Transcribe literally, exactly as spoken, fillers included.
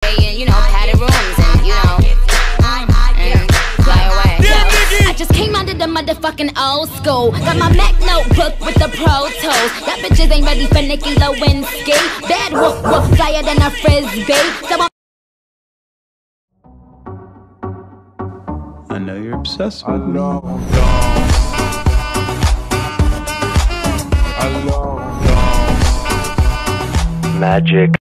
stay in, you know, padded rooms and, you know, and fly away. I just came out of the motherfucking old school. Got my Mac notebook with the Pro Tools. Y'all bitches ain't ready for Nicki Lewinsky. Bad woof woof, flyer than a frisbee. So I'm I know you're obsessed with me. Magic.